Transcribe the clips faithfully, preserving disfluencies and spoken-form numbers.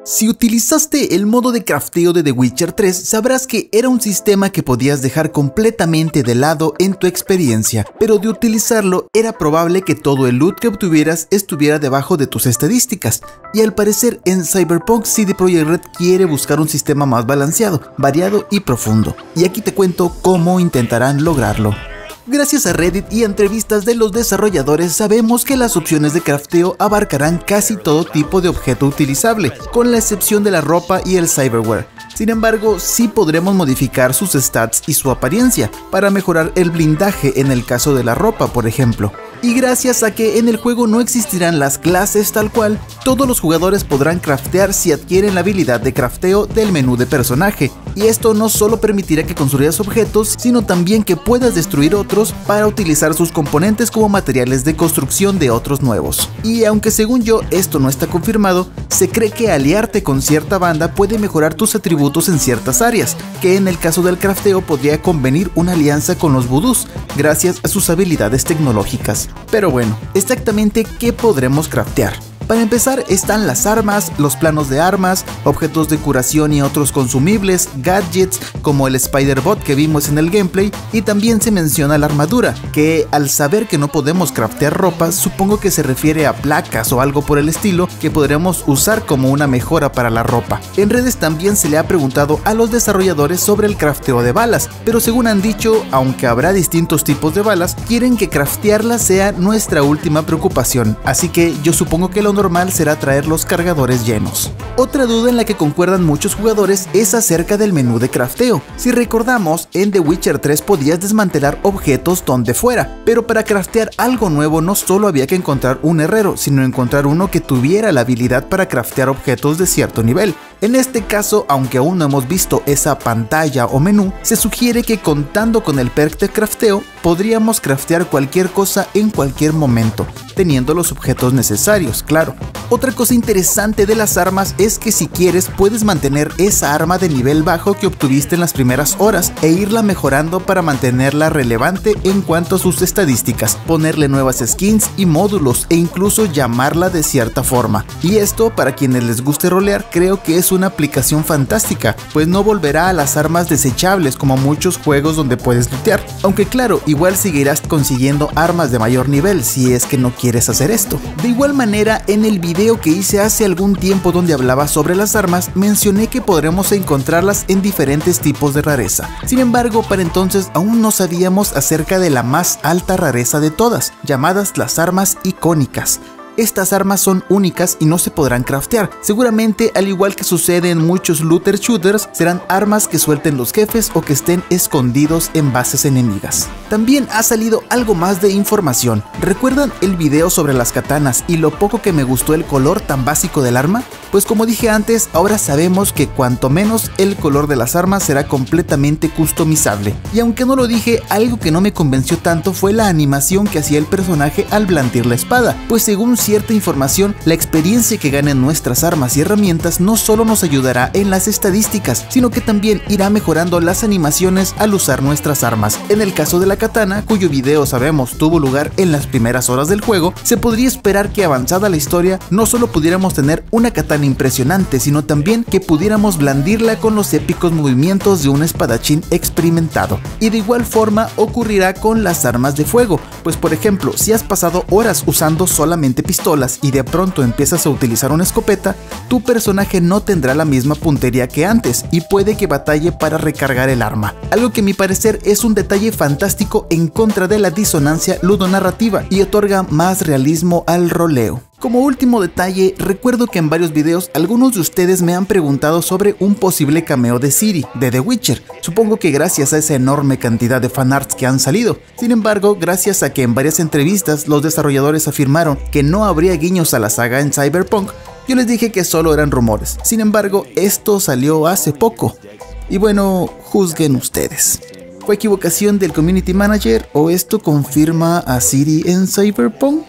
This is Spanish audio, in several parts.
Si utilizaste el modo de crafteo de The Witcher tres, sabrás que era un sistema que podías dejar completamente de lado en tu experiencia, pero de utilizarlo era probable que todo el loot que obtuvieras estuviera debajo de tus estadísticas, y al parecer en Cyberpunk C D Projekt Red quiere buscar un sistema más balanceado, variado y profundo, y aquí te cuento cómo intentarán lograrlo. Gracias a Reddit y entrevistas de los desarrolladores sabemos que las opciones de crafteo abarcarán casi todo tipo de objeto utilizable, con la excepción de la ropa y el cyberware. Sin embargo, sí podremos modificar sus stats y su apariencia, para mejorar el blindaje en el caso de la ropa, por ejemplo. Y gracias a que en el juego no existirán las clases tal cual, todos los jugadores podrán craftear si adquieren la habilidad de crafteo del menú de personaje, y esto no solo permitirá que construyas objetos, sino también que puedas destruir otros para utilizar sus componentes como materiales de construcción de otros nuevos. Y aunque según yo esto no está confirmado, se cree que aliarte con cierta banda puede mejorar tus atributos en ciertas áreas, que en el caso del crafteo podría convenir una alianza con los vudús, gracias a sus habilidades tecnológicas. Pero bueno, exactamente ¿qué podremos craftear? Para empezar están las armas, los planos de armas, objetos de curación y otros consumibles, gadgets como el Spider-Bot que vimos en el gameplay, y también se menciona la armadura, que al saber que no podemos craftear ropa, supongo que se refiere a placas o algo por el estilo que podremos usar como una mejora para la ropa. En redes también se le ha preguntado a los desarrolladores sobre el crafteo de balas, pero según han dicho, aunque habrá distintos tipos de balas, quieren que craftearlas sea nuestra última preocupación, así que yo supongo que lo normal será traer los cargadores llenos. Otra duda en la que concuerdan muchos jugadores es acerca del menú de crafteo. Si recordamos, en The Witcher tres podías desmantelar objetos donde fuera, pero para craftear algo nuevo no solo había que encontrar un herrero, sino encontrar uno que tuviera la habilidad para craftear objetos de cierto nivel. En este caso, aunque aún no hemos visto esa pantalla o menú, se sugiere que contando con el perk de crafteo, podríamos craftear cualquier cosa en cualquier momento, teniendo los objetos necesarios, claro. Otra cosa interesante de las armas es que si quieres puedes mantener esa arma de nivel bajo que obtuviste en las primeras horas e irla mejorando para mantenerla relevante en cuanto a sus estadísticas, ponerle nuevas skins y módulos e incluso llamarla de cierta forma. Y esto, para quienes les guste rolear, creo que es una aplicación fantástica, pues no volverá a las armas desechables como muchos juegos donde puedes lootear, aunque claro, igual seguirás consiguiendo armas de mayor nivel si es que no quieres hacer esto. De igual manera, en el video que hice hace algún tiempo donde hablaba sobre las armas, mencioné que podremos encontrarlas en diferentes tipos de rareza. Sin embargo, para entonces aún no sabíamos acerca de la más alta rareza de todas, llamadas las armas icónicas. Estas armas son únicas y no se podrán craftear. Seguramente, al igual que sucede en muchos looter shooters, serán armas que suelten los jefes o que estén escondidos en bases enemigas. También ha salido algo más de información. ¿Recuerdan el video sobre las katanas y lo poco que me gustó el color tan básico del arma? Pues como dije antes, ahora sabemos que cuanto menos el color de las armas será completamente customizable. Y aunque no lo dije, algo que no me convenció tanto fue la animación que hacía el personaje al blandir la espada, pues según cierta información, la experiencia que ganen nuestras armas y herramientas no solo nos ayudará en las estadísticas, sino que también irá mejorando las animaciones al usar nuestras armas. En el caso de la katana, cuyo video sabemos tuvo lugar en las primeras horas del juego, se podría esperar que avanzada la historia no solo pudiéramos tener una katana impresionante, sino también que pudiéramos blandirla con los épicos movimientos de un espadachín experimentado. Y de igual forma ocurrirá con las armas de fuego, pues por ejemplo, si has pasado horas usando solamente pistolas y de pronto empiezas a utilizar una escopeta, tu personaje no tendrá la misma puntería que antes y puede que batalle para recargar el arma, algo que a mi parecer es un detalle fantástico en contra de la disonancia ludonarrativa y otorga más realismo al roleo. Como último detalle, recuerdo que en varios videos algunos de ustedes me han preguntado sobre un posible cameo de Ciri, de The Witcher, supongo que gracias a esa enorme cantidad de fanarts que han salido. Sin embargo, gracias a que en varias entrevistas los desarrolladores afirmaron que no habría guiños a la saga en Cyberpunk, yo les dije que solo eran rumores. Sin embargo, esto salió hace poco. Y bueno, juzguen ustedes. ¿Fue equivocación del community manager o esto confirma a Ciri en Cyberpunk?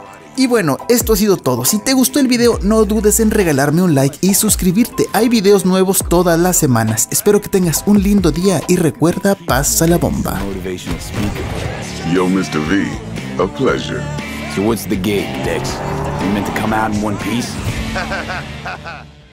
Y bueno, esto ha sido todo. Si te gustó el video, no dudes en regalarme un like y suscribirte. Hay videos nuevos todas las semanas. Espero que tengas un lindo día y recuerda, pasa la bomba. Yo, mister V, a pleasure. So what's the gig, Dex? You meant to come out in one piece?